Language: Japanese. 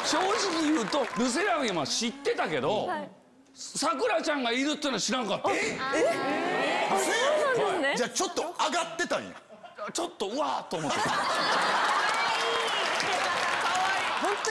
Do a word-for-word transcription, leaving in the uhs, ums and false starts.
正直言うとルセラフィムは知ってたけど、さくらちゃんがいるっていうのは知らんかった。ええそうなんですね。じゃあちょっと上がってたんや。 ちょっとうわーと思ってた。